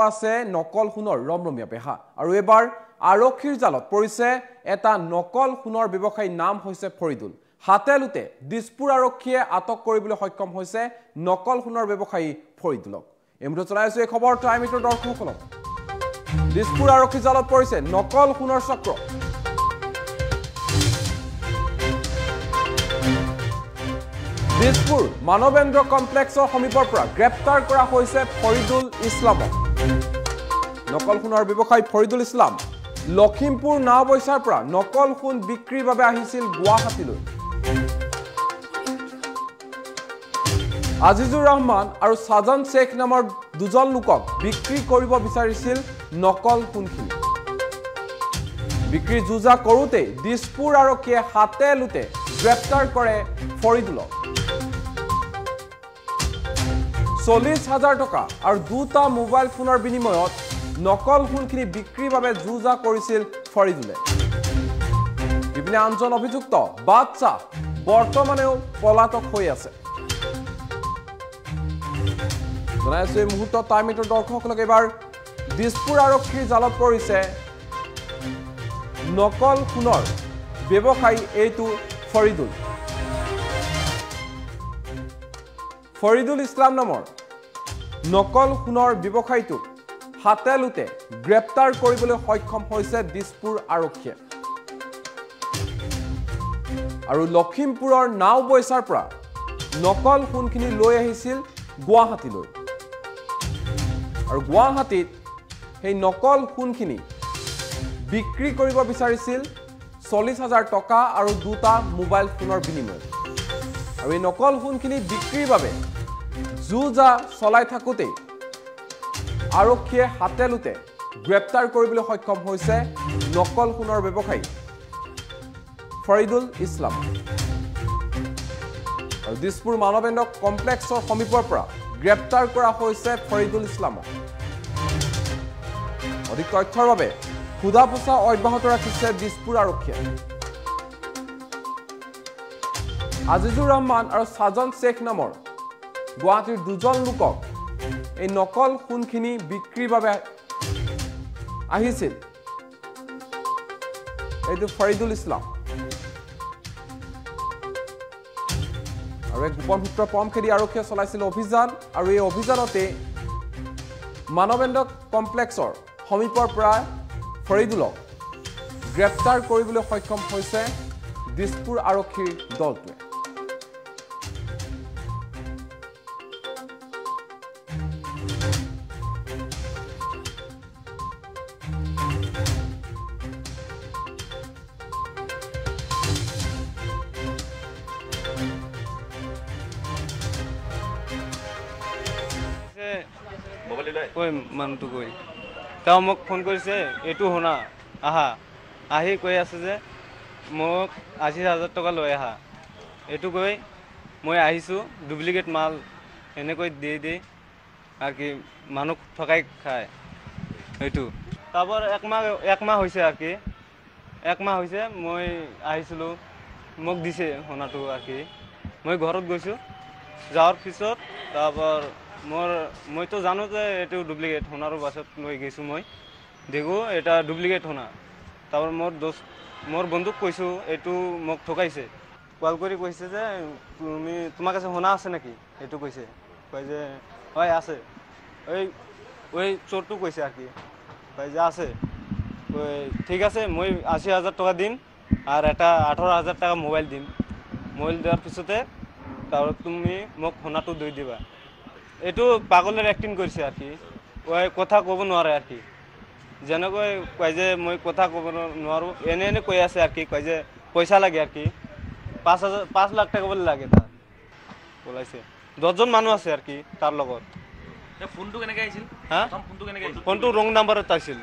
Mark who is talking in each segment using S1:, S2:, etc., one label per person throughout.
S1: আছে নকল সোণৰ ৰমৰমীয়া বেহা আৰু এবাৰ আৰক্ষীৰ জালত পৰিছে এটা নকল সোণৰ ব্যৱসায়ীৰ নাম হৈছে ফৰিদুল হাতেলুতে দিছপুৰ আৰক্ষীয়ে আটক কৰিবলৈ সক্ষম হৈছে নকল সোণৰ ব্যৱসায়ী ফৰিদুলক এমুহূৰ্তত চলাইছো এই খবৰ টাইম ইটৰ দৰ্শকসকলক দিছপুৰ আৰক্ষীৰ জালত পৰিছে নকল সোণৰ চক্ৰ দিছপুৰ মানৱেন্দ্ৰ কমপ্লেক্সৰ সমীপৰ পৰা গ্ৰেপ্তাৰ কৰা হৈছে ফৰিদুল ইছলামক নকল সোণৰ ব্যৱসায়ী ফৰিদুল ইছলাম লখিমপুৰ নাওবৈচাৰ পৰা নকল সোণ বিক্ৰীৰ বাবে আহিছিল গুৱাহাটীলৈ আজিজুৰ ৰহমান আৰু সাজান শেখ নামৰ দুজন লোকক বিক্ৰী কৰিব বিচাৰিছিল নকল সোণখিনি বিক্ৰী যুজা কৰোতে দিছপুৰ আৰক্ষীয়ে হাতেলুতে গ্ৰেপ্তাৰ কৰে ফৰিদুলক 40,000 টকা আৰু দুটা মোবাইল ফোনৰ বিনিময়ত নকল সোণখিনি বিক্ৰীৰ বাবে যুজা কৰিছিল ফৰিদুলে ইপিনে আনজন অভিযুক্ত বাদশাহ বৰ্তমানেও পলাতক হৈ আছে জনাইছো এই মুহূৰ্তত টাইম ইটৰ দৰ্শকসকলক এবাৰ দিছপুৰ আৰক্ষীৰ জালত পৰিছে নকল সোণৰ ব্যৱসায়ী এইটো ফৰিদুল ইছলাম নামৰ নকল সোণৰ ব্যৱসায়ীটোক হাতেলুতে গ্ৰেপ্তাৰ কৰিবলৈ সক্ষম হৈছে দিছপুৰ আৰক্ষীয়ে আৰু লখিমপুৰৰ নাওবৈচাৰ পৰা নকল সোণখিনি লৈ আহিছিল গুৱাহাটীলৈ আৰু গুৱাহাটীত সেই নকল সোণখিনি বিক্ৰী কৰিব বিচাৰিছিল 40,000 টকা আৰু দুটা মোবাইল ফোনৰ বিনিময়ত আৰু এই নকল সোণখিনি বিক্ৰীৰ বাবে যুজা চলাই থাকোতে আৰক্ষীয়ে হাতেলুতে গ্ৰেপ্তাৰ কৰিবলৈ সক্ষম হৈছে নকল সোণৰ ব্যৱসায়ী ফৰিদুল ইছলাম আৰু দিছপুৰ মানৱেন্দ্ৰ কমপ্লেক্সৰ সমীপৰ পৰা গ্ৰেপ্তাৰ কৰা হৈছে ফৰিদুল ইছলামক অধিক তথ্যৰ বাবে সোধা পোছা অব্যাহত ৰাখিছে দিছপুৰ আৰক্ষীয়ে আজিজুৰ ৰহমান আৰু সাজান শেখ নামৰ গুৱাহাটীৰ দুজন লোকক এই নকল সোণখিনি বিক্ৰীৰ বাবে আহিছিল এইটো ফৰিদুল ইছলাম আৰু এক গোপন সূত্ৰ পম খেদি আৰক্ষীয়ে চলাইছিল অভিযান আৰু এই অভিযানতে মানৱেন্দ্ৰ কমপ্লেক্সৰ সমীপৰ পৰা ফৰিদুলক গ্ৰেপ্তাৰ কৰিবলৈ সক্ষম হৈছে দিছপুৰ আৰক্ষীৰ দলটোৱে
S2: মানুহটো কৈ তেওঁ মোক ফোন কৰিছে এইটো শুনা আহা আহি কৈ আছে যে মোক 80,000 টকা লৈ আহা এইটো কৈ মই আহিছোঁ ডুপ্লিকেট মাল এনেকৈ দি আৰু কি মানুহ ঠকাই খায় এইটো তাৰপৰা একমাহ হৈছে আৰু কি একমাহ হৈছে মই আহিছিলোঁ মোক দিছে সোণাটো আৰু কি মই ঘৰত গৈছোঁ যাওয়াৰ পিছত তাৰপৰা মইতো জানো যে এইটো ডুপ্লিকেট সোণাৰ পাছত লৈ গৈছোঁ মই দেখো এটা ডুপ্লিকেট সোণা তাৰপৰা মোৰ বন্ধুক কৈছোঁ এইটো মোক ঠকাইছে কল কৰি কৈছে যে তোমাৰ কাছে সোণা আছে নেকি এইটো কৈছে কয় যে হয় আছে ওই চোৰটো কৈছে আৰু কি কয় যে আছে ঠিক আছে মই 80,000 টকা দিম আৰু এটা 18,000 টাকা মোবাইল দিম মোবাইল দিয়াৰ পিছতে তাৰপৰা তুমি মোক সোণাটো দি দিবা এইটো পাগলেৰ এক্টিং কৰিছে আৰু কি কথা ক'ব নোৱাৰে আৰু কি যেনেকৈ কয় যে মই কথা ক'ব নোৱাৰোঁ এনে কৈ আছে আৰু কি কয় যে পইচা লাগে আৰু কি 5 লাখ টাকা বুলি লাগে তাৰ ওলাইছে 10জন মানুহ আছে আৰু কি তাৰ লগত
S3: ফোনটো কেনেকৈ আহিছিল
S2: ফোনটো ৰং নাম্বাৰত আহিছিল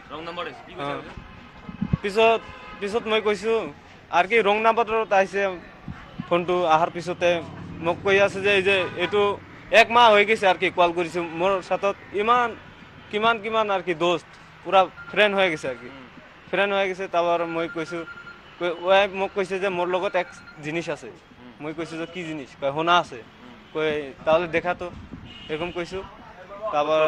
S2: পিছত মই কৈছোঁ আৰু কি ৰং নাম্বাৰত আহিছে ফোনটো অহাৰ পিছতে মোক কৈ আছে যে এইটো একমাহ হৈ গৈছে আৰু কি কল কৰিছোঁ মোৰ সাথত কিমান আৰু কি দোস্ত পুৰা ফ্ৰেণ্ড হৈ গৈছে আৰু কি ফ্ৰেণ্ড হৈ গৈছে তাৰপৰা মই কৈছোঁ মোক কৈছে যে মোৰ লগত এক জিনিস আছে মই কৈছোঁ যে কি জিনিস কয় সোণা আছে কয় তাহলে দেখা তো এরকম কৈছোঁ তাৰপৰা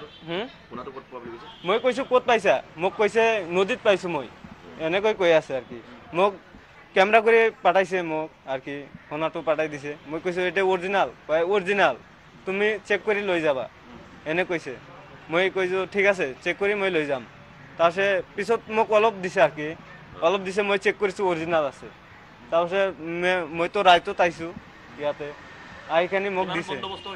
S2: মই কৈছোঁ ক'ত পাইছা মোক কৈছে নদীত পাইছোঁ মই এনেকৈ কৈ আছে আৰু কি মোক কেমেৰা কৰি পাঠাইছে মোক আৰু কি সোণাটো পাঠাই দিছে মই কৈছোঁ এটা অৰিজিনেল অৰিজিনেল তুমি চেক কৰি লৈ যাবা এনে কৈছে মই কৈছোঁ ঠিক আছে চেক কৰি মই লৈ যাম তাৰপিছত পিছত মোক অলপ দিছে আৰু কি অলপ দিছে মই চেক কৰিছোঁ অৰিজিনেল আছে তাৰপিছত মইতো ৰাইটত আহিছোঁ ইয়াতে আহিখিনি মোক দিছে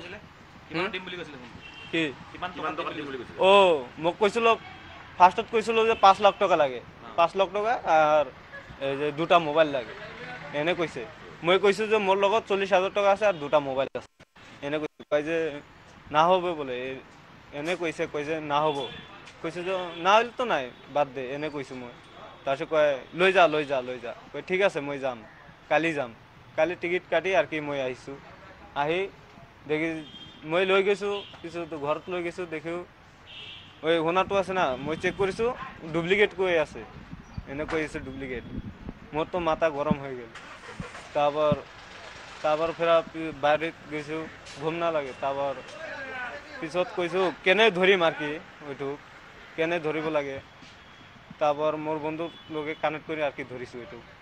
S2: কি অঁ মোক কৈছিলোঁ ফাৰ্ষ্টত কৈছিলোঁ যে 5 লাখ টকা লাগে 5 লাখ টকা আৰু এই যে 2টা মোবাইল লাগে এনে কৈছে মই কৈছোঁ যে মোৰ লগত 40,000 টকা আছে আৰু 2টা মোবাইল আছে এনে কৈছে কয় যে নাহ'ব বোলে এনে কৈছে নাহ'ব কৈছোঁ যে নাহ'লেতো নাই বাদ দে এনে কৈছোঁ মই তাৰপিছত কয় লৈ যা কয় ঠিক আছে মই যাম কালি যাম কালি টিকেট কাটি আৰু কি মই আহিছোঁ আহি দেখি মই লৈ গৈছোঁ পিছত ঘৰত লৈ গৈছোঁ দেখিও ওই সোণাটো আছে না মই চেক কৰিছোঁ ডুপ্লিকেট কৈ আছে এনে কৈ আছে ডুপ্লিকেট মোৰতো মাথা গৰম হৈ গ'ল তাৰপৰ ফেৰা বাৰীত গৈছোঁ ঘুম নালাগে তাৰপৰ পিছত কৈছোঁ কেনে ধৰিম আৰু কি ওইটো কেনে ধৰিব লাগে তাৰপৰ মোৰ বন্ধুক লগে কানেক্ট কৰি আৰু কি ধৰিছোঁ এইটো